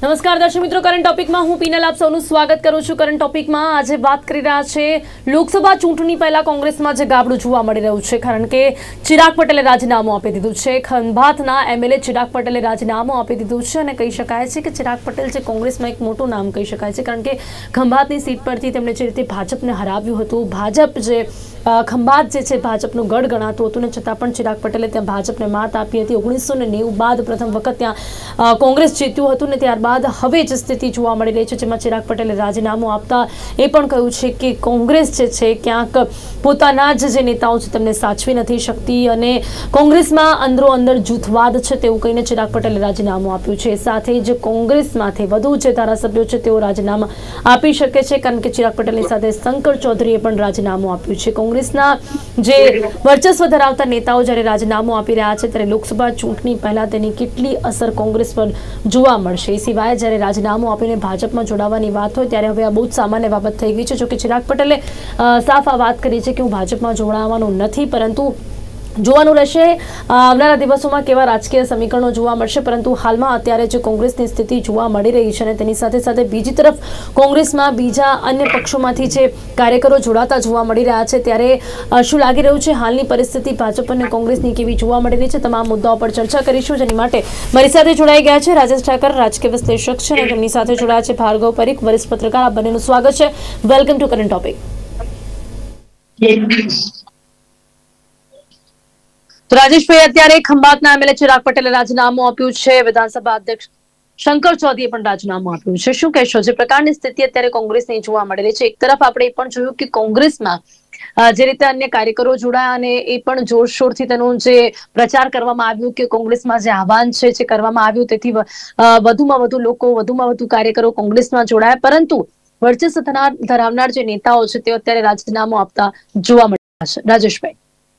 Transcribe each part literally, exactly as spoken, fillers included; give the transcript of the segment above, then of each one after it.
નમસ્કાર દર્શક મિત્રો, કરંટ ટોપિકમાં હું પીનલ આપ સૌનું સ્વાગત કરું છું। કરંટ ટોપિકમાં આજે વાત કરી રહ્યા છે લોકસભા ચૂંટણી પહેલા કોંગ્રેસમાં જે ગાબડું જોવા મળી રહ્યું છે, કારણ કે ચિરાગ પટેલે રાજીનામું આપી દીધું છે। ખંભાતના એમએલએ ચિરાગ પટેલે રાજીનામું આપી દીધું છે અને કહી શકાય છે કે ચિરાગ પટેલ છે કોંગ્રેસમાં એક મોટું નામ કહી શકાય છે, કારણ કે ખંભાતની સીટ પરથી તેમણે જે રીતે ભાજપને હરાવ્યું હતું, ભાજપ જે ખંભાત જે છે ભાજપનું ગઢ ગણાતું હતું ને છતાં પણ ચિરાગ પટેલે ત્યાં ભાજપને માત આપી હતી। ઓગણીસો ને નેવું બાદ પ્રથમ વખત ત્યાં કોંગ્રેસ જીત્યું હતું ને ત્યારબાદ હવે જ સ્થિતિ જોવા મળી રહી છે, જેમાં ચિરાગ પટેલે રાજીનામું આપતા એ પણ કહ્યું છે કે કોંગ્રેસ જે છે ક્યાંક પોતાના જ જે નેતાઓ છે તેમને સાચવી નથી શકતી અને કોંગ્રેસમાં અંદરો અંદર જૂથવાદ છે તેવું કહીને ચિરાગ પટેલે રાજીનામું આપ્યું છે। સાથે જ કોંગ્રેસમાંથી વધુ જે ધારાસભ્યો છે તેઓ રાજીનામું આપી શકે છે, કારણ કે ચિરાગ પટેલની સાથે શંકર ચૌધરીએ પણ રાજીનામું આપ્યું છે। કોંગ્રેસના જે વર્ચસ્વ ધરાવતા નેતાઓ જ્યારે રાજીનામું આપી રહ્યા છે ત્યારે લોકસભા ચૂંટણી પહેલા તેની કેટલી અસર કોંગ્રેસ પર જોવા મળશે, એ સિવાય જ્યારે રાજીનામું આપીને ભાજપમાં જોડાવાની વાત હોય ત્યારે હવે આ બહુ જ સામાન્ય બાબત થઈ ગઈ છે। જો કે ચિરાગ પટેલે સાફ આ વાત કરી છે કે હું ભાજપમાં જોડાવાનું નથી, પરંતુ જોવાનું રહેશે આવનારા દિવસોમાં કેવા રાજકીય સમીકરણો જોવા મળશે। પરંતુ હાલમાં અત્યારે જે કોંગ્રેસની સ્થિતિ જોવા મળી રહી છે અને તેની સાથે સાથે બીજી તરફ કોંગ્રેસમાં બીજા અન્ય પક્ષોમાંથી જે કાર્યકરો જોડાતા જોવા મળી રહ્યા છે, ત્યારે શું લાગી રહ્યું છે હાલની પરિસ્થિતિ ભાજપ અને કોંગ્રેસની કેવી જોવા મળી રહી છે, તમામ મુદ્દાઓ પર ચર્ચા કરીશું। જેની માટે મારી સાથે જોડાઈ ગયા છે રાજેશ ઠાકર, રાજકીય વિશ્લેષક છે, અને તેમની સાથે જોડાયા છે ભાર્ગવ પરીખ, વરિષ્ઠ પત્રકાર। આ બંનેનું સ્વાગત છે, વેલકમ ટુ કરંટ ટોપિક। તો રાજેશભાઈ, અત્યારે ખંભાતના એમએલએ ચિરાગ પટેલે રાજીનામું આપ્યું છે, વિધાનસભા અધ્યક્ષ શંકર ચૌધરીએ પણ રાજીનામું આપ્યું છે, શું કહેશો? જે પ્રકારની સ્થિતિ અત્યારે કોંગ્રેસની જોવા મળી રહી છે, એક તરફ આપણે એ પણ જોયું કે કોંગ્રેસમાં જે રીતે અન્ય કાર્યકરો જોડાયા અને એ પણ જોરશોરથી તેનો જે પ્રચાર કરવામાં આવ્યું કે કોંગ્રેસમાં જે આહવાન છે જે કરવામાં આવ્યું તેથી વધુમાં વધુ લોકો, વધુમાં વધુ કાર્યકરો કોંગ્રેસમાં જોડાયા, પરંતુ વર્ચસ્વ ધરાવનાર જે નેતાઓ છે તેઓ અત્યારે રાજીનામું આપતા જોવા મળ્યા છે। રાજેશભાઈ,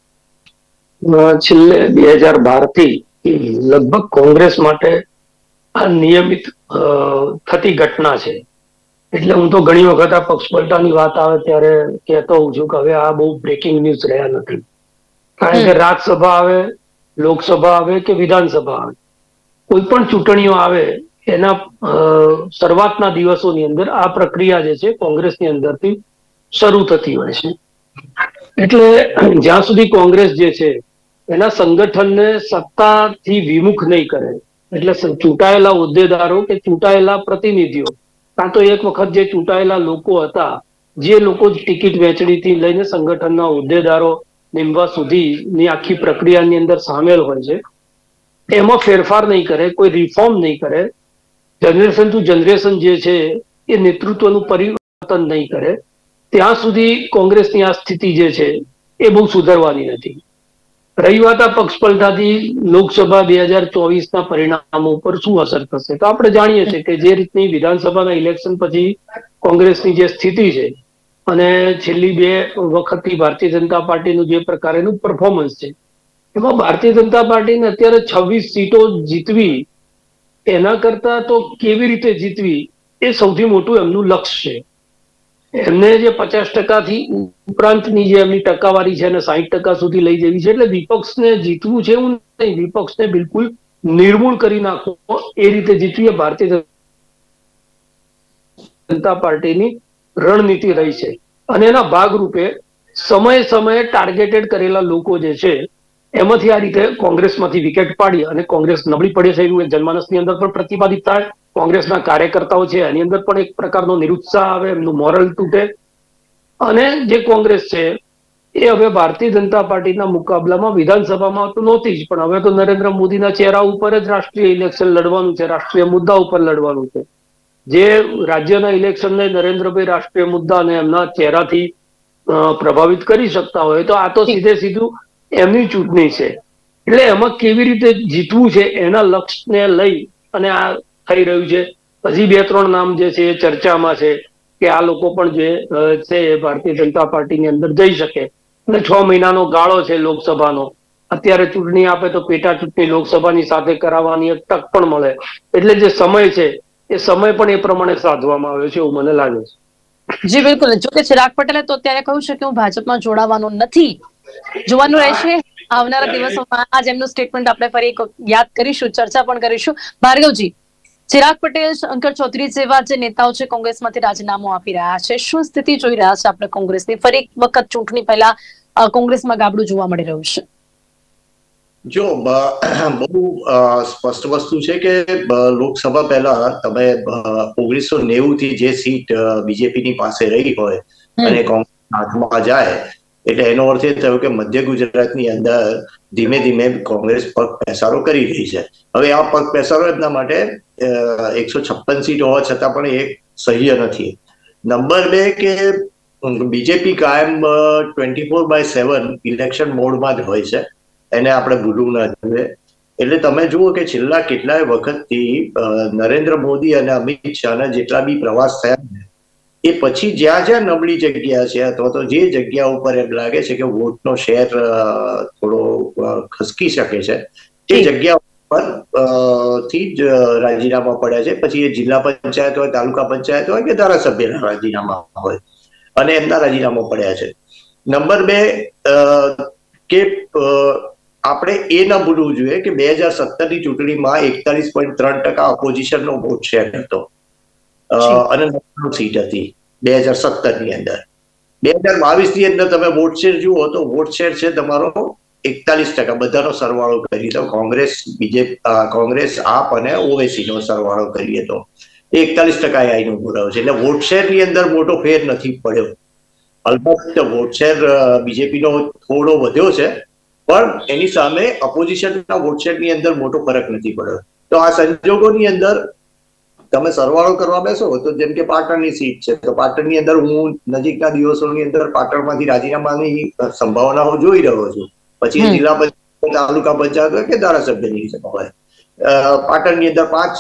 છેલ્લે બે હજાર બાર થી લગભગ કોંગ્રેસ માટે આ નિયમિત થતી ઘટના છે, એટલે હું તો ઘણી વખત આ પક્ષ પલટાની વાત આવે ત્યારે કહેતો હોઉં છું કે હવે આ બહુ બ્રેકિંગ ન્યૂઝ રહ્યા નથી, કારણ કે રાજ્યસભા આવે, લોકસભા આવે કે વિધાનસભા આવે, કોઈ પણ ચૂંટણીઓ આવે એના શરૂઆતના દિવસોની અંદર આ પ્રક્રિયા જે છે કોંગ્રેસની અંદરથી શરૂ થતી હોય છે। એટલે જ્યાં સુધી કોંગ્રેસ જે છે એના સંગઠનને સત્તાથી વિમુખ નહીં કરે, એટલે ચૂંટાયેલા હોદ્દેદારો કે ચૂંટાયેલા પ્રતિનિધિઓ, કાં તો એક વખત જે ચૂંટાયેલા લોકો હતા, જે લોકો ટિકિટ વહેંચણીથી લઈને સંગઠનના હોદ્દેદારો નિમવા સુધીની આખી પ્રક્રિયાની અંદર સામેલ હોય છે, એમાં ફેરફાર નહીં કરે, કોઈ રિફોર્મ નહીં કરે, જનરેશન ટુ જનરેશન જે છે એ નેતૃત્વનું પરિવર્તન નહીં કરે, ત્યાં સુધી કોંગ્રેસની આ સ્થિતિ જે છે એ બહુ સુધરવાની નથી। રહી વાત આ પક્ષ પલટાથી લોકસભા બે હજાર ચોવીસ ના પરિણામો ઉપર શું અસર થશે, તો આપણે જાણીએ છીએ કે જે રીતની વિધાનસભાના ઇલેક્શન પછી કોંગ્રેસની જે સ્થિતિ છે અને છેલ્લી બે વખતથી ભારતીય જનતા પાર્ટીનું જે પ્રકારેનું પરફોર્મન્સ છે, એમાં ભારતીય જનતા પાર્ટીને અત્યારે છવ્વીસ સીટો જીતવી, એના કરતા તો કેવી રીતે જીતવી એ સૌથી મોટું એમનું લક્ષ્ય છે। એમને જે પચાસ ટકાથી ઉપરાંતની જે એમની ટકાવારી છે એને સાહીઠ ટકા સુધી લઈ જવી છે, એટલે વિપક્ષને જીતવું છે એવું નહીં, વિપક્ષને બિલકુલ નિર્મૂળ કરી નાખવો એ રીતે જીતવી એ ભારતીય જનતા પાર્ટીની રણનીતિ રહી છે। અને એના ભાગરૂપે સમયે સમયે ટાર્ગેટેડ કરેલા લોકો જે છે એમાંથી આ રીતે કોંગ્રેસમાંથી વિકેટ પાડી અને કોંગ્રેસ નબળી પડે છે એવું જનમાનસની અંદર પણ પ્રતિપાદિત થાય, કોંગ્રેસના કાર્યકર્તાઓ છે એની અંદર પણ એક પ્રકારનો નિરુત્સાહ આવે, એમનું મોરલ તૂટે, અને જે કોંગ્રેસ છે એ હવે ભારતીય જનતા પાર્ટીના મુકાબલામાં વિધાનસભામાં તો નહોતી જ, પણ હવે તો નરેન્દ્ર મોદીના ચહેરા ઉપર જ રાષ્ટ્રીય ઇલેક્શન લડવાનું છે, રાષ્ટ્રીય મુદ્દા ઉપર લડવાનું છે। જે રાજ્યના ઇલેક્શનને નરેન્દ્રભાઈ રાષ્ટ્રીય મુદ્દા અને એમના ચહેરાથી પ્રભાવિત કરી શકતા હોય તો આ તો સીધે સીધું એમની ચૂંટણી છે, એટલે એમાં કેવી રીતે જીતવું છે એના લક્ષ્યને લઈ અને આ થઈ રહ્યું છે। હજી બે ત્રણ નામ જે છે એ ચર્ચામાં છે કે આ લોકો પણ જે છે એ ભારતીય જનતા પાર્ટીની અંદર જઈ શકે, અને છ મહિનાનો ગાળો છે લોકસભાનો, અત્યારે ચૂંટણી આપે તો પેટા ચૂંટણી લોકસભાની સાથે કરાવવાની એક તક પણ મળે, એટલે જે સમય છે એ સમય પણ એ પ્રમાણે સાધવામાં આવ્યો છે એવું મને લાગે છે। જી બિલકુલ, જો કે ચિરાગ પટેલે તો અત્યારે કહ્યું છે કે હું ભાજપમાં જોડાવાનું નથી, જોવાનું રહેશે આવનારા દિવસોમાં। આજ એમનું સ્ટેટમેન્ટ આપણે ફરી યાદ કરીશું, ચર્ચા પણ કરીશું। ભાર્ગવજી, ચિરાગ પટેલ, શંકર ચૌધરી જેવા જે નેતાઓ છે કોંગ્રેસમાંથી રાજીનામું આપી રહ્યા છે, શું સ્થિતિ જોઈ રહ્યા છે આપણે કોંગ્રેસની? ફરી એક વખત ચૂંટણી પહેલા કોંગ્રેસમાં ગાબડું જોવા મળી રહ્યું છે. જો બહુ સ્પષ્ટ વસ્તુ છે કે લોકસભા પહેલા તમે ઓગણીસો નેવું થી જે સીટ બીજેપીની પાસે રહી હોય અને કોંગ્રેસ હાથમાં જાય એટલે એનો અર્થ એ થયો કે મધ્ય ગુજરાતની અંદર ધીમે ધીમે કોંગ્રેસ પગ પેસારો કરી રહી છે. હવે આ પગ પેસારો એમના માટે એકસો છપ્પન સીટ હોવા છતાં પણ એ સહ્ય નથી. નંબર બે કે બીજેપી કાયમ twenty four by seven election મોડમાં જ હોય છે, એને આપણે ભૂલવું ના જોઈએ. એટલે તમે જુઓ કે છેલ્લા કેટલાય વખતથી નરેન્દ્ર મોદી અને અમિત શાહના જેટલા બી પ્રવાસ થયા એ પછી જ્યાં જ્યાં નબળી જગ્યા છે અથવા તો જે જગ્યા ઉપર એમ લાગે છે કે વોટનો શેર થોડો ખસકી શકે છે તે જગ્યા ઉપર થી જ રાજીનામા પડ્યા છે. પછી એ જિલ્લા પંચાયત હોય, તાલુકા પંચાયત હોય કે ધારાસભ્યના રાજીનામા હોય અને એમના રાજીનામા પડ્યા છે. નંબર બે કે આપણે એ ન ભૂલવું જોઈએ કે બે હજાર સત્તર ની ચૂંટણીમાં એકતાલીસ પોઈન્ટ ત્રણ ટકા ઓપોઝિશનનો વોટ શેર હતો અને સીટ હતી બે હજાર સત્તર ની અંદર. બે હજાર બાવીસ ની અંદર તમે વોટ શેર જુઓ તો વોટ શેર છે તમારો એકતાલીસ ટકા, બધાનો સરવાળો કરીએ તો કોંગ્રેસ, બીજેપી, કોંગ્રેસ, આપ અને ઓવેસી નો સરવાળો કરીએ તો એકતાલીસ ટકા આઈનો પુરાવો છે. એટલે વોટ શેર ની અંદર મોટો ફેર નથી પડ્યો. અલબત્ત વોટ શેર બીજેપી નો થોડો વધ્યો છે પણ એની સામે ઓપોઝિશનના વોટ શેર ની અંદર મોટો ફરક નથી પડ્યો. તો આ સંજોગોની અંદર તમે સરવાળો કરવા બેસો તો જેમ કે પાટણની સીટ છે તો પાટણની અંદર હું નજીકના દિવસોની અંદર પાટણમાંથી રાજીનામાની સંભાવનાઓ જોઈ રહ્યો છું. પછી જિલ્લા પંચાયત, તાલુકા પંચાયત હોય કે ધારાસભ્યની હોય, પાટણની અંદર પાંચ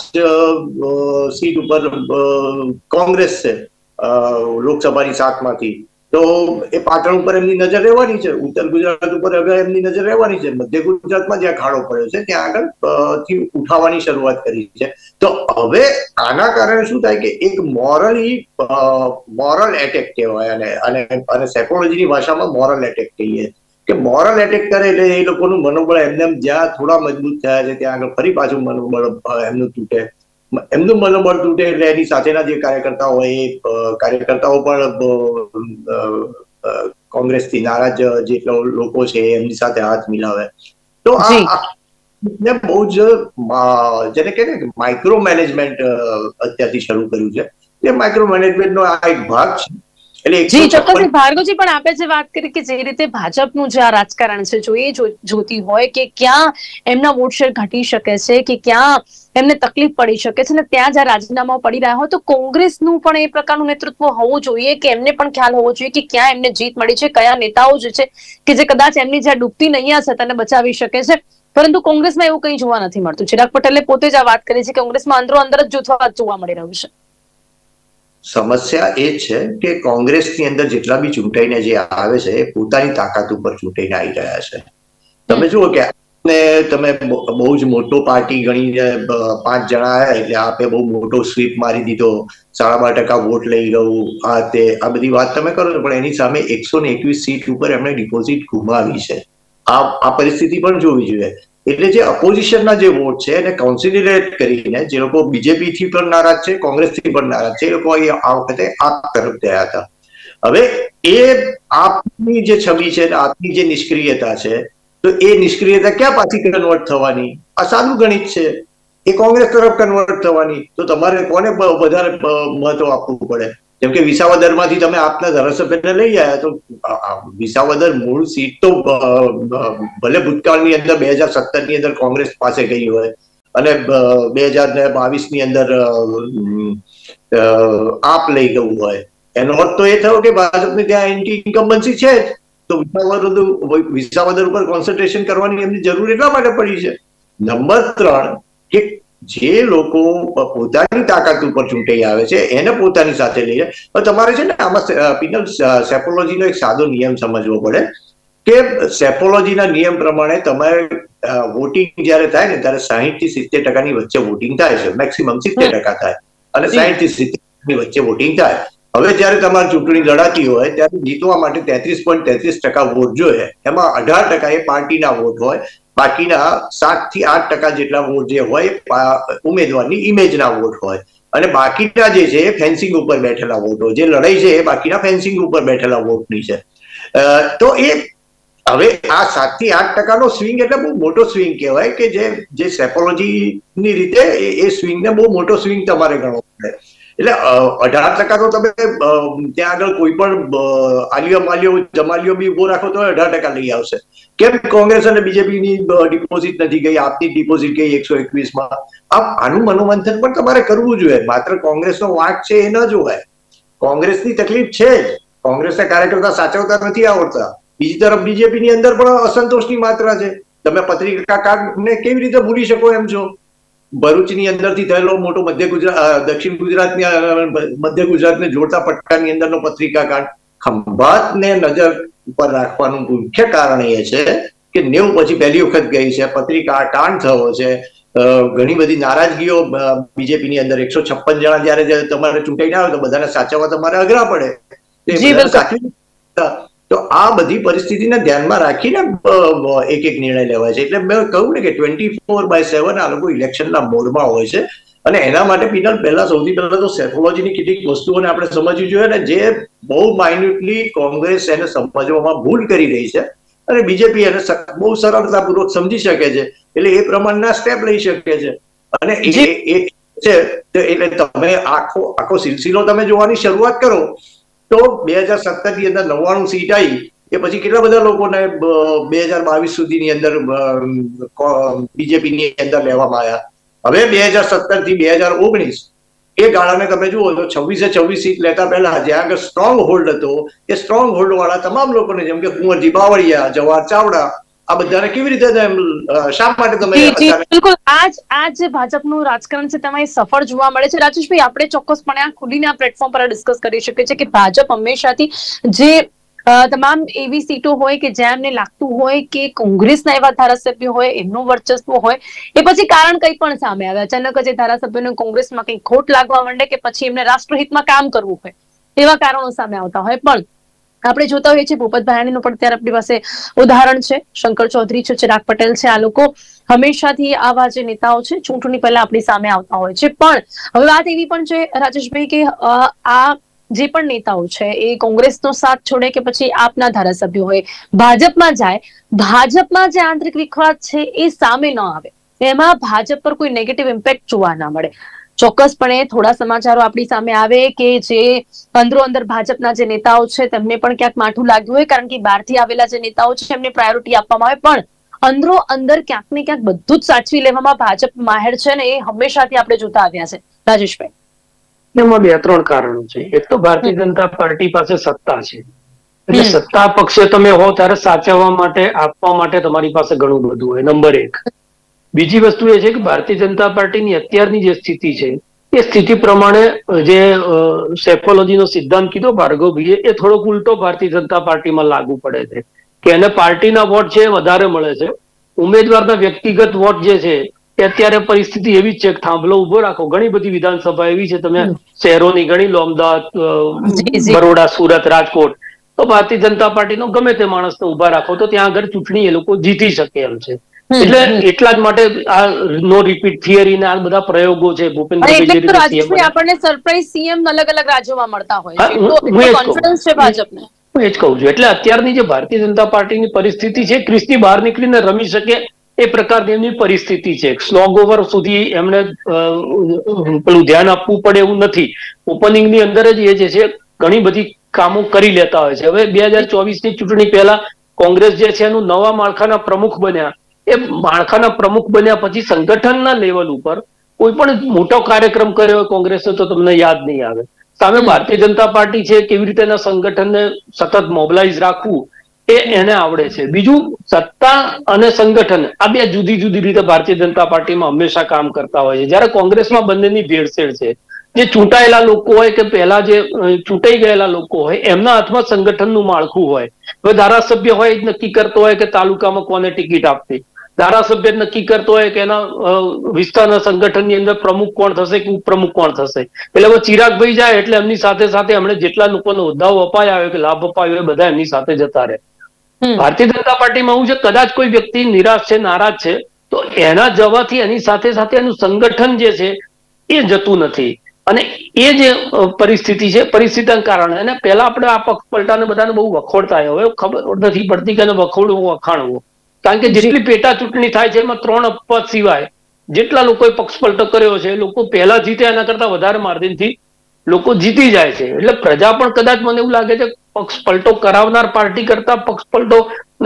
સીટ ઉપર કોંગ્રેસ છે લોકસભાની સાતમાંથી, તો એ પાટણ ઉપર એમની નજર રહેવાની છે. ઉત્તર ગુજરાત ઉપર હવે એમની નજર રહેવાની છે. મધ્ય ગુજરાતમાં જ્યાં ખાડો પડ્યો છે ત્યાં આગળ થી ઉઠાવવાની શરૂઆત કરી છે. તો હવે આના કારણે શું થાય કે એક મોરલી મોરલ એટેક કહેવાય અને અને સાયકોલોજીની ભાષામાં મોરલ એટેક કહીએ કે મોરલ એટેક કરે એટલે એ લોકોનું મનોબળ એમને જ્યાં થોડા મજબૂત થયા છે ત્યાં આગળ ફરી પાછું મનોબળ એમનું તૂટે. એમનું મનોબળ તૂટે એટલે એની સાથેના જે કાર્યકર્તાઓ હોય એ કાર્યકર્તાઓ પણ કોંગ્રેસથી નારાજ જેટલા લોકો છે એમની સાથે હાથ મિલાવે. તો આ બહુ જ જેને કે માઇક્રો મેનેજમેન્ટ અત્યારથી શરૂ કર્યું છે. એ માઇક્રો મેનેજમેન્ટ નો આ એક ભાગ છે. જી ચોક્કસ. ભાર્ગવજી, પણ આપણે જે વાત કરી કે જે રીતે ભાજપનું જે આ રાજકારણ છે જો એ જોતી હોય કે ક્યાં એમના વોટ શેર ઘટી શકે છે કે ક્યાં એમને તકલીફ પડી શકે છે ને ત્યાં જ્યાં રાજીનામા પડી રહ્યા હોય તો કોંગ્રેસનું પણ એ પ્રકારનું નેતૃત્વ હોવું જોઈએ કે એમને પણ ખ્યાલ હોવો જોઈએ કે ક્યાં એમને જીત મળી છે, કયા નેતાઓ જે છે કે જે કદાચ એમની જ્યાં ડૂબતી નૈયા છે તેને બચાવી શકે છે. પરંતુ કોંગ્રેસમાં એવું કંઈ જોવા નથી મળતું. ચિરાગ પટેલે પોતે જ આ વાત કરી છે કે કોંગ્રેસમાં અંદરો અંદર જ જૂથવાદ જોવા મળી રહ્યું છે. સમસ્યા એ છે કે કોંગ્રેસની અંદર જેટલા બી ચૂંટાઈને જે આવે છે એ પોતાની તાકાત ઉપર ચૂંટાઈને આવી રહ્યા છે. તમે જુઓ કે તમે બહુ જ મોટો પાર્ટી ગણીને પાંચ જણા આવ્યા એટલે આપે બહુ મોટો સ્વીપ મારી દીધો, સાડા બાર ટકા વોટ લઈ ગયું, આ તે આ બધી વાત તમે કરો છો પણ એની સામે એકસો ને એકવીસ સીટ ઉપર એમણે ડિપોઝિટ ગુમાવી છે. આ આ પરિસ્થિતિ પણ જોવી જોઈએ. એટલે જે અપોઝિશનના જે વોટ છે એને કોન્સિડરેટ કરીને જે લોકો બીજેપી થી પણ નારાજ છે, કોંગ્રેસ થી પણ નારાજ છે, એ લોકો આ વખતે આપ તરફ ગયા હતા. હવે એ આપની જે છબી છે, આપની જે નિષ્ક્રિયતા છે, તો એ નિષ્ક્રિયતા ક્યાં પાછી કન્વર્ટ થવાની? આ સાદું ગણિત છે. એ કોંગ્રેસ તરફ કન્વર્ટ થવાની. તો તમારે કોને વધારે મહત્વ આપવું પડે? જેમ કે વિસાવદરમાંથી તમે આપના ધારાસભ્યને લઈ આવ્યા તો વિસાવદર મૂળ સીટ તો ભલે ભૂતકાળની અંદર બે હજાર સત્તર ની અંદર કોંગ્રેસ પાસે ગઈ હોય અને બે હજાર ને બાવીસ ની અંદર આપ લઈ ગયું હોય, એનો અર્થ તો એ થયો કે ભાજપને ત્યાં એન્ટી ઇન્કમ્બન્સી છે જ, તો વિસાવદર વિસાવદર ઉપર કોન્સન્ટ્રેશન કરવાની એમની જરૂર એટલા માટે પડી છે. નંબર ત્રણ કે જે લોકો પોતાની તાકાત ઉપર ચૂંટાઈ આવે છે એને પોતાની સાથે લઈએ. તમારે છે ને આમાં પિનલ સેપોલોજીનો એક સાદો નિયમ સમજવો પડે કે સેપોલોજીના નિયમ પ્રમાણે તમારે વોટિંગ જયારે થાય ને ત્યારે સાહીઠ થી સિત્તેર ટકાની વચ્ચે વોટિંગ થાય છે, મેક્સિમમ સિત્તેર ટકા થાય અને સાહીઠ થી સિત્તેર ની વચ્ચે વોટિંગ થાય. હવે જયારે તમારી ચૂંટણી લડાતી હોય ત્યારે જીતવા માટે તેત્રીસ પોઈન્ટ તેત્રીસ ટકા વોટ જોઈએ, એમાં અઢાર ટકા એ પાર્ટીના વોટ હોય બાકીના સાત થી આઠ ટકા જેટલા વોટ જે હોય ઉમેદવારની ઇમેજના વોટ હોય, અને બાકીના જે છે એ ફેન્સિંગ ઉપર બેઠેલા વોટ હોય. જે લડાઈ છે એ બાકીના ફેન્સિંગ ઉપર બેઠેલા વોટની છે. તો એ હવે આ સાત થી આઠ ટકાનો સ્વિંગ એટલે બહુ મોટો સ્વિંગ કહેવાય, કે જે જે સેપોલોજીની રીતે એ સ્વિંગને બહુ મોટો સ્વિંગ તમારે ગણવો પડે. એટલે અઢાર ટકા તો તમે ત્યાં આગળ કોઈ પણ આલિયો માલિયો જમાલિયો બી ઉભો રાખો તો અઢાર ટકા લઈ આવશે. કેમ કોંગ્રેસ અને બીજેપીની ડિપોઝિટ નથી ગઈ, આપની ડિપોઝિટ ગઈ એકસો એકવીસ માં. આનું મનોમંથન પણ તમારે કરવું જોઈએ. માત્ર કોંગ્રેસનો વાંક છે એ ન જોવાય. કોંગ્રેસની તકલીફ છે જ, કોંગ્રેસના કાર્યકર્તા સાચવતા નથી આવડતા. બીજી તરફ બીજેપીની અંદર પણ અસંતોષની માત્રા છે. તમે પત્રિકા કાંડને કેવી રીતે ભૂલી શકો એમ છો? ભરૂચની અંદરથી થયેલો મોટો મધ્ય ગુજરાત દક્ષિણ ગુજરાતની મધ્ય ગુજરાતને જોડતા પટ્ટાની અંદરનો પત્રિકા કાંડ, ખંભાતને નજર ઉપર રાખવાનું મુખ્ય કારણ એ છે કે નેવું પછી પહેલી વખત ગઈ છે, પત્રિકા કાંડ થયો છે. ઘણી બધી નારાજગીઓ બીજેપીની અંદર. એકસો છપ્પન જણા જયારે તમારે ચૂંટાઈને આવે તો બધાને સાચવવા તમારે અઘરા પડે. તો આ બધી પરિસ્થિતિને ધ્યાનમાં રાખીને એક એક નિર્ણય લેવાય છે. એટલે મેં કહ્યું ને કે ટ્વેન્ટી ફોર બાય સેવન આ લોકો ઇલેક્શનના મોડમાં હોય છે. અને એના માટે પીનલ પહેલા સૌથી પહેલા તો સેફોલોજીની કેટલીક વસ્તુઓને આપણે સમજવી જોઈએ, ને જે બહુ માઇન્યુટલી કોંગ્રેસ એને સમજવામાં ભૂલ કરી રહી છે, અને બીજેપી એને બહુ સરળતાપૂર્વક સમજી શકે છે. એટલે એ પ્રમાણના સ્ટેપ લઈ શકે છે. અને એ છે એટલે તમે આખો આખો સિલસિલો તમે જોવાની શરૂઆત કરો તો બે હજાર સત્તર ની અંદર નવ્વાણું સીટ આવી, એ પછી કેટલા બધા લોકોને બે હજાર બાવીસ સુધીની અંદર બીજેપીની અંદર લેવામાં આવ્યા. હવે બે હજાર સત્તર થી બે હજાર ઓગણીસ એ ગાળાને તમે જુઓ તો છવ્વીસે છવ્વીસ સીટ લેતા પહેલા જ્યાં આગળ સ્ટ્રોંગ હોલ્ડ હતો, એ સ્ટ્રોંગ હોલ્ડ વાળા તમામ લોકોને, જેમ કે કુંવરજી બાવળિયા, જવાહર ચાવડા, આ બધાને કેવી રીતે શા માટે તમે બિલકુલ આજ આજ ભાજપનું રાજકારણ છે તેમાં સફળ જોવા મળે છે. રાજેશભાઈ, આપણે ચોક્કસપણે આ ખુલીને આ પ્લેટફોર્મ પર ડિસ્કસ કરી શકીએ છીએ કે ભાજપ હંમેશાથી જે તમામ એવી સીટો હોય કે જ્યાં એમને લાગતું હોય કે કોંગ્રેસના એવા ધારાસભ્યો હોય, એમનું વર્ચસ્વ હોય, એ પછી કારણ કંઈ પણ સામે આવે, અચાનક જ એ ધારાસભ્યોને કોંગ્રેસમાં કંઈ ખોટ લાગવા માંડે કે પછી એમને રાષ્ટ્રહિતમાં કામ કરવું હોય, એવા કારણો સામે આવતા હોય. પણ આપણે જોતા હોઈએ છીએ ભૂપત ભાયાણીનું પણ ત્યારે આપણી પાસે ઉદાહરણ છે, શંકર ચૌધરી છે, ચિરાગ પટેલ છે. આ લોકો હંમેશાથી આવા જે નેતાઓ છે ચૂંટણી પહેલા આપણી સામે આવતા હોય છે. પણ હવે વાત એવી પણ છે રાજેશભાઈ કે આ જે પણ નેતાઓ છે એ કોંગ્રેસનો સાથ છોડે કે પછી આપના ધારાસભ્યો હોય ભાજપમાં જાય, ભાજપમાં જે આંતરિક વિખવાદ છે એ સામે ન આવે, એમાં ભાજપ પર કોઈ નેગેટિવ ઇમ્પેક્ટ જોવા ના મળે. ચોક્કસપણે થોડા સમાચારો આપણી સામે આવે કે જે અંદરો અંદર ભાજપના જે નેતાઓ છે તેમને પણ ક્યાંક માઠું લાગ્યું હોય, કારણ કે બહારથી આવેલા જે નેતાઓ છે એમને પ્રાયોરિટી આપવામાં આવે, પણ અંદરો અંદર ક્યાંક ને ક્યાંક બધું જ સાચવી લેવામાં ભાજપ માહેર છે ને એ હંમેશાથી આપણે જોતા આવ્યા છે. રાજેશભાઈ, એમાં બે ત્રણ કારણો છે. એક તો ભારતીય જનતા પાર્ટી પાસે સત્તા છે, એટલે સત્તા પક્ષે તમે હો ત્યારે સાચવવા માટે, આપવા માટે તમારી પાસે ઘણું બધું હોય, નંબર એક. બીજી વસ્તુ એ છે કે ભારતીય જનતા પાર્ટીની અત્યારની જે સ્થિતિ છે એ સ્થિતિ પ્રમાણે જે સેફોલોજીનો સિદ્ધાંત કીધો ભાર્ગવભાઈએ, એ થોડોક ઉલટો ભારતીય જનતા પાર્ટીમાં લાગુ પડે છે કે એને પાર્ટીના વોટ છે વધારે મળે છે, ઉમેદવારના વ્યક્તિગત વોટ જે છે કે અત્યારે પરિસ્થિતિ એવી જ છે કે થાંભલો ઉભો રાખો. ઘણી બધી વિધાનસભા એવી છે, તમે શહેરોની ગણી લો, અમદાવાદ, બરોડા, સુરત, રાજકોટ, તો ભારતીય જનતા પાર્ટીનો ગમે તે માણસને ઉભા રાખો તો ત્યાં આગળ ચૂંટણી એ લોકો જીતી શકે એમ છે. એટલે એટલા જ માટે આ નો રિપીટ થિયરી ના બધા પ્રયોગો છે. ભૂપેન્દ્રભાઈ આપણને સરપ્રાઈઝ સીએમ અલગ અલગ રાજ્યોમાં મળતા હોય છે, તો કોન્ફિડન્સ છે ભાજપને. હું એ જ કહું છું. એટલે અત્યારની જે ભારતીય જનતા પાર્ટીની પરિસ્થિતિ છે, ક્રિસ્તી બહાર નીકળીને રમી શકે એ પ્રકારની એમની પરિસ્થિતિ છે. સ્લોગ ઓવર સુધી એમને પેલું ધ્યાન આપવું પડે એવું નથી. ઓપનિંગ ની અંદર જ એ જે છે ઘણી બધી કામો કરી લેતા હોય છે. હવે બે હજાર ચોવીસ ની ચૂંટણી પહેલા કોંગ્રેસ જે છે એનું નવા માળખાના પ્રમુખ બન્યા, એ માળખાના પ્રમુખ બન્યા પછી સંગઠનના લેવલ ઉપર કોઈ પણ મોટો કાર્યક્રમ કર્યો હોય કોંગ્રેસે તો તમને યાદ નહીં આવે. સામે ભારતીય જનતા પાર્ટી છે કેવી રીતે એના સંગઠનને સતત મોબિલાઇઝ રાખવું એ એને આવડે છે. બીજું, સત્તા અને સંગઠન આ બે જુદી જુદી રીતે ભારતીય જનતા પાર્ટીમાં હંમેશા કામ કરતા હોય છે, જ્યારે કોંગ્રેસમાં બંનેની ભેળસેળ છે. જે ચૂંટાયેલા લોકો હોય કે પહેલા જે ચૂંટાઈ ગયેલા લોકો હોય એમના હાથમાં સંગઠનનું માળખું હોય. હવે ધારાસભ્ય હોય જ નક્કી કરતો હોય કે તાલુકામાં કોને ટિકિટ આપવી, ધારાસભ્ય નક્કી કરતો હોય કે એના વિસ્તારના સંગઠનની અંદર પ્રમુખ કોણ થશે કે ઉપપ્રમુખ કોણ થશે. એટલે હવે ચિરાગભાઈ જાય એટલે એમની સાથે સાથે એમણે જેટલા લોકોને હોદ્દાઓ અપાયા હોય કે લાભ અપાયો એ બધા એમની સાથે જતા રહે. ભારતીય જનતા પાર્ટીમાં એવું છે, કદાચ કોઈ વ્યક્તિ નિરાશ છે, નારાજ છે, તો એના જવાથી એની સાથે સાથે એનું સંગઠન જે છે એ જતું નથી. અને એ જે પરિસ્થિતિ છે, પરિસ્થિતિના કારણે અને પહેલા આપણે આ પક્ષ પલટાને બધાને બહુ વખોડતા હવે ખબર નથી પડતી કે વખોડવું વખાણવું, કારણ કે જેટલી પેટા ચૂંટણી થાય છે એમાં ત્રણ અપવાદ સિવાય જેટલા લોકોએ પક્ષ પલટો કર્યો છે, લોકો પહેલા જીતે એના કરતા વધારે માર્જિનથી લોકો જીતી જાય છે. એટલે પ્રજા પણ કદાચ મને એવું લાગે છે પક્ષ પલટો કરાવનાર પાર્ટી કરતા પક્ષ પલટો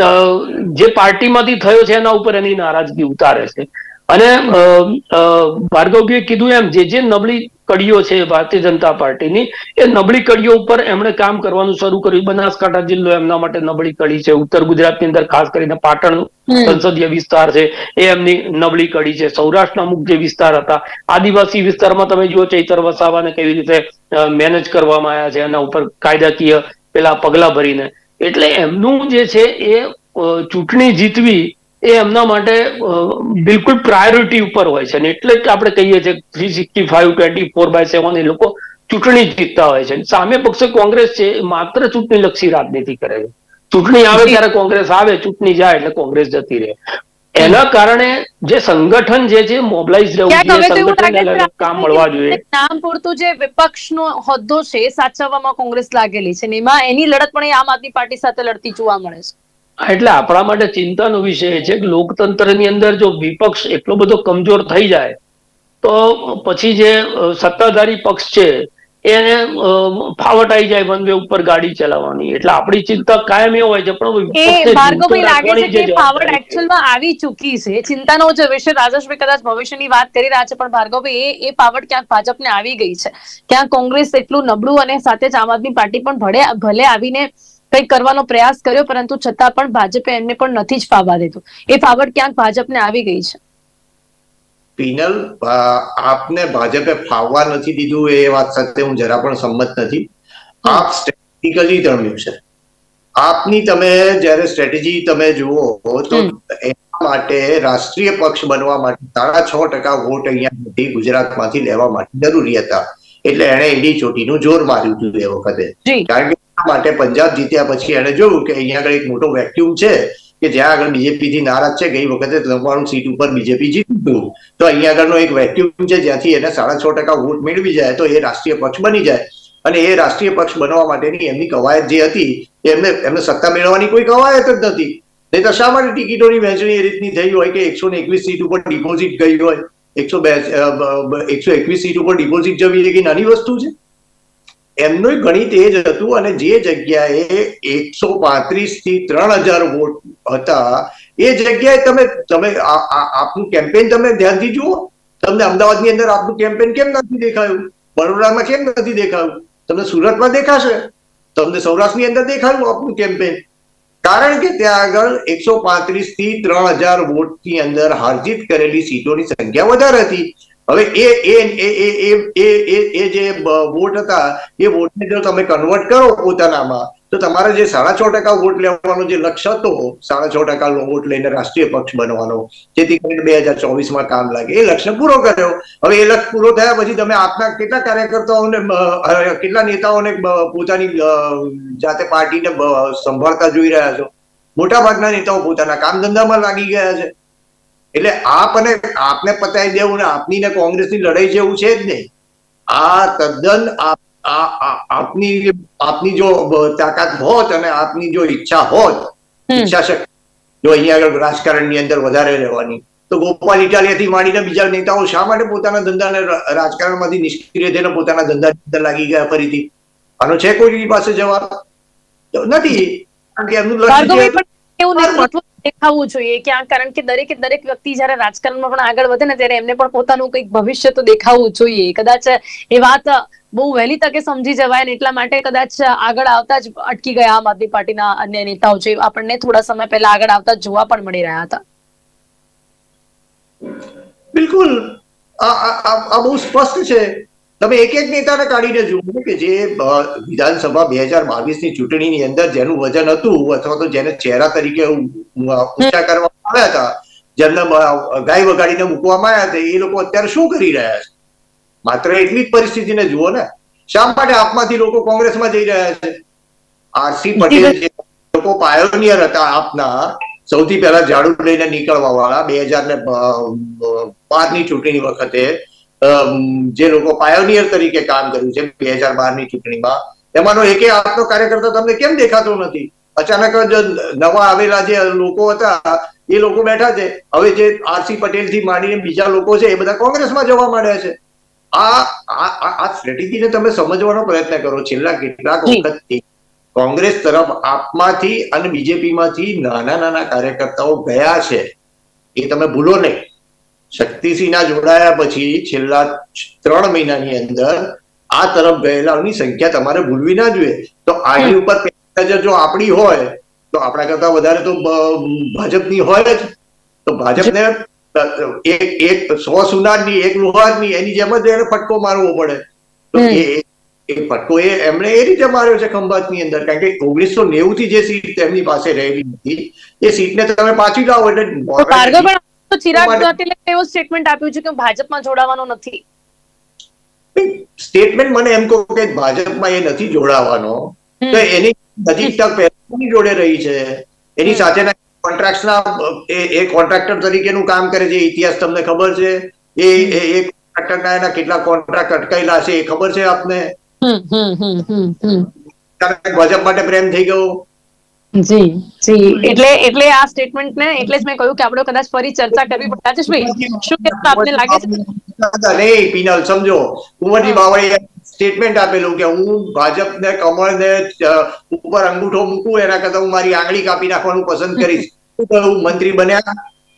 જે પાર્ટીમાંથી થયો છે એના ઉપર એની નારાજગી ઉતારે છે. અને ભાર્ગવભાઈએ કીધું એમ જે જે નબળી કડીઓ છે ભારતીય જનતા પાર્ટીની, એ નબળી કડીઓ ઉપર એમણે કામ કરવાનું શરૂ કર્યું. બનાસકાંઠા જિલ્લો એમના માટે નબળી કડી છે, ઉત્તર ગુજરાતની અંદર ખાસ કરીને પાટણ સંસદીય વિસ્તાર છે એ એમની નબળી કડી છે. સૌરાષ્ટ્રના અમુક જે વિસ્તાર હતા, આદિવાસી વિસ્તારમાં તમે જુઓ ચૈતર વસાવાને કેવી રીતે મેનેજ કરવામાં આવ્યા છે એના ઉપર કાયદાકીય પેલા પગલા ભરીને. એટલે એમનું જે છે એ ચૂંટણી જીતવી એ એમના માટે બિલકુલ પ્રાયોરિટી ઉપર હોય છે. ને એટલે જ આપણે કહીએ છીએ three sixty five twenty four by seven એ લોકો ચૂંટણી જીતતા હોય છે. સામે પક્ષે કોંગ્રેસ છે માત્ર ચૂંટણી લક્ષી રાજનીતિ કરે છે. ચૂંટણી આવે ત્યારે કોંગ્રેસ આવે, ચૂંટણી જાય એટલે કોંગ્રેસ જતી રહે. એના કારણે જે સંગઠન જે છે મોબલાઇઝ રહેવું જોઈએ, સંગઠનને કામ મળવા જોઈએ. નામ પૂરતું જે વિપક્ષનો હોદ્દો છે એ સાચવવામાં કોંગ્રેસ લાગેલી છે ને એમાં એની લડત પણ આમ આદમી પાર્ટી સાથે લડતી જોવા મળે છે. એટલે આપણા માટે ચિંતાનો વિષય છે કે લોકતંત્રની અંદર જો વિપક્ષ એટલો બધો કમજોર થઈ જાય તો પછી જે સત્તાધારી પક્ષ છે એને ફાવટ આવી જાય વન વે ઉપર ગાડી ચલાવવાની. એટલે આપણી ચિંતા કાયમ એ હોય છે. પણ ભાર્ગવભાઈ લાગે છે કે ફાવટ એકચ્યુઅલમાં આવી ચૂકી છે. ચિંતાનો જે વિષય રાજેશભાઈ કદાચ ભવિષ્યની વાત કરી રહ્યા છે, પણ ભાર્ગવભાઈ એ એ ફાવટ ક્યાંક ભાજપને આવી ગઈ છે, ક્યાંક કોંગ્રેસ એટલું નબળું અને સાથે જ આમ આદમી પાર્ટી પણ ભલે ભલે આવીને કંઈક કરવાનો પ્રયાસ કર્યો પરંતુ છતાં પણ ભાજપે એમને પણ નથી જ ફાવવા દીધું. એ ફાવટ ક્યાંક ભાજપને આવી ગઈ છે. પિનલ, આપને ભાજપે ફાવવા નથી દીધું એ વાત સાથે હું જરા પણ સંમત નથી. આપ સ્ટ્રેટેજિકલી રમ્યું છે. આપની તમે જયારે સ્ટ્રેટેજી તમે જુઓ તો એના માટે રાષ્ટ્રીય પક્ષ બનવા માટે સાડા છ ટકા વોટ અહીંયા ગુજરાતમાંથી લેવા માટે જરૂરી હતા. એટલે એને એડી ચોટીનું જોર માર્યું હતું એ વખતે. કારણ કે માટે પંજાબ જીત્યા પછી એને જોયું કે અહીંયા આગળ એક મોટો વેક્યુમ છે કે જ્યાં આગળ બીજેપી થી નારાજ છે. ગઈ વખતે નવ્વાણું સીટ ઉપર બીજેપી જીત્યું, તો અહીંયા આગળનો એક વેક્યુમ છે જ્યાંથી એને સાડા છ ટકા વોટ મેળવી જાય તો એ રાષ્ટ્રીય પક્ષ બની જાય. અને એ રાષ્ટ્રીય પક્ષ બનવા માટેની એમની કવાયત જે હતી એમને એમને સત્તા મેળવવાની કોઈ કવાયત જ નથી. નહીં તો શા માટે ટિકિટોની વહેંચણી એ રીતની થઈ હોય કે એકસો ને એકવીસ સીટ ઉપર ડિપોઝિટ ગઈ હોય, એકસો બે એકસો એકવીસ સીટ ઉપર ડિપોઝિટ જવી એ કઈ નાની વસ્તુ છે? એમનું ગણિત એ જ હતું. અને જે જગ્યાએ એકસો પાંત્રીસ થી ત્રણ હજાર વોટ હતા એ જગ્યાએ તમે તમે આપનું કેમ્પેન તમે ધ્યાનથી જુઓ. તમને અમદાવાદની અંદર આપનું કેમ્પેન કેમ નથી દેખાયું? વડોદરામાં કેમ નથી દેખાયું? તમને સુરતમાં દેખાશે, તમને સૌરાષ્ટ્રની અંદર દેખાયું આપનું કેમ્પેન. કારણ કે ત્યાં આગળ એકસો પાંત્રીસ થી ત્રણ હજાર વોટ ની અંદર હારજીત કરેલી સીટોની સંખ્યા વધારે હતી. હવે એ એ એ જે વોટ હતા એ વોટને જો તમે કન્વર્ટ કરો પોતાનામાં તો તમારે જે સાડા છ ટકા વોટ લેવાનો જે લક્ષ્ય હતો, સાડા છ ટકા વોટ લઈને રાષ્ટ્રીય પક્ષ બનવાનો, જેથી કરીને બે હજાર ચોવીસ માં કામ લાગે, એ લક્ષ્ય પૂરો કર્યો. હવે એ લક્ષ્ય પૂરો થયા પછી તમે આપના કેટલા કાર્યકર્તાઓને કેટલા નેતાઓને પોતાની જાતે પાર્ટીને સંભાળતા જોઈ રહ્યા છો? મોટા ભાગના નેતાઓ પોતાના કામ ધંધામાં લાગી ગયા છે. એટલે આપ અને આપને પતાવી દેવું ને આપની ને કોંગ્રેસની લડાઈ જેવું છે જ નહીં. આ તદ્દન આપની આપની જો તાકાત હોત અને આપની જો ઈચ્છા હોત, ઈચ્છા શક્તિ જો અહીંયા આગળ રાજકારણની અંદર વધારે રહેવાની, તો ગોપાલ ઇટાલિયાથી માંડીને બીજા નેતાઓ શા માટે પોતાના ધંધાને રાજકારણમાંથી નિષ્ક્રિય થઈને પોતાના ધંધાની અંદર લાગી ગયા ફરીથી? આનો છે કોઈ પાસે જવાબ? નથી. કારણ કે એમનું લક્ષ્ય એવું નેતૃત્વ દેખાવું જોઈએ ક્યાં, કારણ કે દરેકે દરેક વ્યક્તિ જયારે રાજકારણમાં પણ આગળ વધે ને ત્યારે એમને પણ પોતાનું કંઈક ભવિષ્ય તો દેખાવું જોઈએ. કદાચ એ વાત બહુ વહેલી તકે સમજી જવાય ને એટલા માટે કદાચ આગળ આવતા જ અટકી ગયા આમ આદમી પાર્ટીના અન્ય નેતાઓ જે આપણને થોડા સમય પહેલા આગળ આવતા જોવા પણ મળી રહ્યા હતા. બિલકુલ આ બહુ સ્પષ્ટ છે. તમે એક એક નેતાને કાઢીને જુઓ કે જે વિધાનસભા બે હજાર બાવીસ ની ચૂંટણીની અંદર જેનું વજન હતું અથવા તો જેને ચહેરા તરીકે ઊંચા કરવામાં આવ્યા હતા, જેમને ગાય વગાડીને મૂકવામાં આવ્યા હતા, એ લોકો અત્યારે શું કરી રહ્યા છે? માત્ર એટલી જ પરિસ્થિતિને જુઓ ને. શા માટે આપમાંથી લોકો કોંગ્રેસમાં જઈ રહ્યા છે? આરસી પટેલ લોકો પાયોનિયર હતા આપના, સૌથી પહેલા ઝાડુ લઈને નીકળવા વાળા બે હજાર ને બાર ની ચૂંટણી વખતે જે લોકો પાયોનિયર તરીકે કામ કર્યું છે બે હજાર બાર ની ચૂંટણીમાં, એમાંનો એકે આપનો કાર્યકર્તા તમને કેમ દેખાતો નથી? અચાનક જ નવા આવેલા જે લોકો હતા એ લોકો બેઠા છે. હવે જે આરસી પટેલ થી માંડીને બીજા લોકો છે એ બધા કોંગ્રેસમાં જવા માંડ્યા છે. આ આ સ્ટ્રેટેજીને તમે સમજવાનો પ્રયત્ન કરો. છેલ્લા કેટલાક વખતથી કોંગ્રેસ તરફ આપમાંથી અને બીજેપી માંથી નાના નાના કાર્યકર્તાઓ ગયા છે, એ તમે ભૂલો નહીં. શક્તિસિંહના જોડાયા પછી છેલ્લા ત્રણ મહિનાની અંદર આ તરફ ગયેલાની સંખ્યા તમારે ભૂલવી ના જોઈએ. તો આની ઉપર જો આપણી હોય તો આપણા કરતા વધારે તો ભાજપની હોય જ. તો ભાજપને એક એક સો સુનારની એક લુહારની એની જેમ જ એને ફટકો મારવો પડે. તો એ એ ફટકો એ એમણે એ રીતે માર્યો છે ખંભાતની અંદર, કારણ કે ઓગણીસો નેવું થી જે સીટ તેમની પાસે રહેલી હતી એ સીટને તમે પાછી લાવો એટલે ચિરાગ પાટીલે એવો સ્ટેટમેન્ટ આપ્યું છે કે ભાજપમાં જોડાવાનો નથી. સ્ટેટમેન્ટ મને એમ કહો કે ભાજપમાં એ નથી જોડાવાનો, તો એની નજીક તક પહેલાની જોડે રહી છે, એની સાથેના કોન્ટ્રાક્ટના એ કોન્ટ્રાક્ટર તરીકેનું કામ કરે છે. ઇતિહાસ તમને ખબર છે? એ એ કોન્ટ્રાક્ટરના એના કેટલા કોન્ટ્રાક્ટ અટકાયેલા છે એ ખબર છે આપને? ભાજપ માટે પ્રેમ થઈ ગયો. જી જી એટલે એટલે આ સ્ટેટમેન્ટ ને એટલે જ મેં કહ્યું કે આપણે કદાચ ફરી ચર્ચા કરવી પડે. રાજેશભાઈ, શું કહેતા આપને લાગે છે? નહીં પિનલ, સમજો, કુંવરજી બાવળીએ સ્ટેટમેન્ટ આપેલું કે હું ભાજપને કમળને ઉપર અંગૂઠો મૂકું એના કરતા હું મારી આંગળી કાપી નાખવાનું પસંદ કરીશ. મંત્રી બન્યા.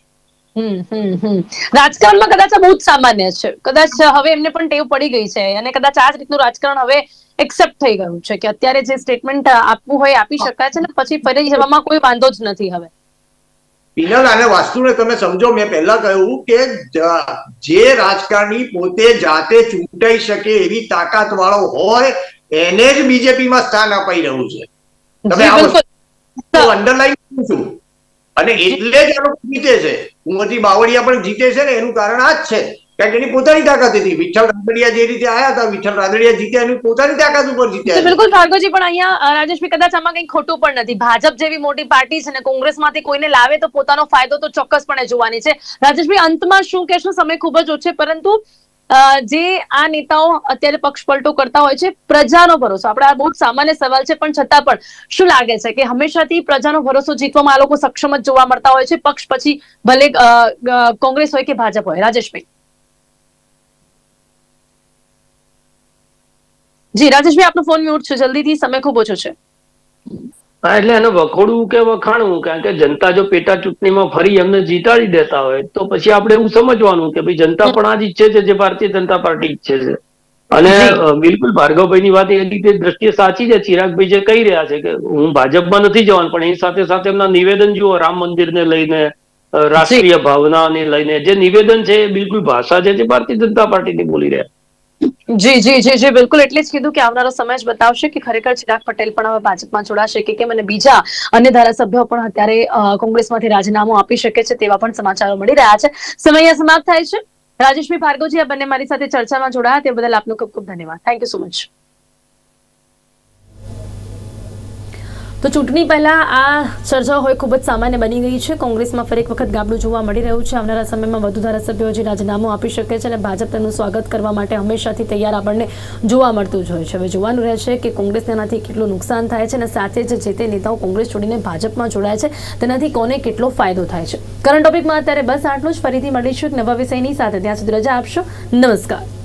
રાજકારણમાં કદાચ બહુ જ સામાન્ય છે. કદાચ હવે એમને પણ ટેવ પડી ગઈ છે અને કદાચ આ જ રીતનું રાજકારણ હવે એક્સેપ્ટ થઈ ગયું છે કે અત્યારે જે સ્ટેટમેન્ટ આપવું હોય આપી શકાય છે ને પછી ફરી જવામાં કોઈ વાંધો જ નથી હવે. પિનલ, આને વાસ્તુને તમે સમજો. મેં પહેલા કહ્યું કે જે રાજકારણી પોતે જાતે ચૂંટાઈ શકે એવી તાકાત વાળો હોય એને જ બીજેપીમાં સ્થાન અપાઈ રહ્યું છે. તમે અંડરલાઈન કરું છું અને એટલે જ આ લોકો જીતે છે. કુંવરજી બાવળિયા પણ જીતે છે ને એનું કારણ આ જ છે, કારણ કે એની પોતાની તાકાત હતી. વિઠ્ઠલ રાદડિયા જે રીતે આયા હતા, વિઠ્ઠલ રાદડિયા જીત્યા એની પોતાની તાકાત ઉપર જીત્યા. બિલકુલ ભાર્ગવજી, પણ અહીંયા રાજેશભાઈ કદાચ આમાં કઈ ખોટું પણ નથી. ભાજપ જેવી મોટી પાર્ટી છે ને કોંગ્રેસમાંથી કોઈને લાવે તો પોતાનો ફાયદો તો ચોક્કસપણે જોવાની છે. રાજેશભાઈ, અંતમાં શું કહેશો? સમય ખૂબ જ ઓછો છે, પરંતુ જે આ નેતાઓ અત્યારે પક્ષ પલટો કરતા હોય છે, પ્રજાનો ભરોસો, આપણે આ બહુ જ સામાન્ય સવાલ છે પણ છતાં પણ શું લાગે છે કે હંમેશાથી પ્રજાનો ભરોસો જીતવામાં આ લોકો સક્ષમ જ જોવા મળતા હોય છે, પક્ષ પછી ભલે કોંગ્રેસ હોય કે ભાજપ હોય? રાજેશભાઈ. જી રાજેશભાઈ, આપનો ફોન મ્યુટ છે, જલ્દીથી, સમય ખૂબ ઓછો છે. હા, એટલે એને વખોડવું કે વખાણવું, કારણ કે જનતા જો પેટા ચૂંટણીમાં ફરી એમને જીતાડી દેતા હોય તો પછી આપણે એવું સમજવાનું કે ભાઈ જનતા પણ આ જ ઈચ્છે છે જે ભારતીય જનતા પાર્ટી ઈચ્છે છે. અને બિલકુલ ભાર્ગવભાઈ ની વાત એ રીતે દ્રષ્ટિએ સાચી છે. ચિરાગભાઈ જે કહી રહ્યા છે કે હું ભાજપમાં નથી જવાનું, પણ એની સાથે સાથે એમના નિવેદન જુઓ, રામ મંદિરને લઈને, રાષ્ટ્રીય ભાવનાને લઈને જે નિવેદન છે એ બિલકુલ ભાષા છે જે ભારતીય જનતા પાર્ટીની બોલી રહ્યા. જી જી જી જી બિલકુલ, એટલે જ કીધું કે આવનારો સમય જ બતાવશે કે ખરેખર ચિરાગ પટેલ પણ હવે ભાજપમાં જોડાશે કે કેમ, અને બીજા અન્ય ધારાસભ્યો પણ અત્યારે કોંગ્રેસમાંથી રાજીનામું આપી શકે છે તેવા પણ સમાચારો મળી રહ્યા છે. સમય સમાપ્ત થાય છે. રાજેશભાઈ, ભાર્ગવજી, આ બંને મારી સાથે ચર્ચામાં જોડાયા તે બદલ આપનો ખૂબ ખૂબ ધન્યવાદ. Thank you so much. તો ચૂંટણી પહેલા આ ચર્ચાઓ હોય ખૂબ જ સામાન્ય બની ગઈ છે. કોંગ્રેસમાં ફરી એક વખત ગાબડું જોવા મળી રહ્યું છે. આવનારા સમયમાં વધુ ધારાસભ્યો જે રાજીનામું આપી શકે છે અને ભાજપ તેનું સ્વાગત કરવા માટે હંમેશાથી તૈયાર આપણને જોવા મળતું જ હોય છે. હવે જોવાનું રહેશે કે કોંગ્રેસ તેનાથી કેટલું નુકસાન થાય છે અને સાથે જ જે તે નેતાઓ કોંગ્રેસ છોડીને ભાજપમાં જોડાય છે તેનાથી કોને કેટલો ફાયદો થાય છે. કરંટ ટોપિકમાં અત્યારે બસ આટલું જ. ફરીથી મળીશું એક નવા વિષયની સાથે. ત્યાં સુધી રજા આપશો. નમસ્કાર.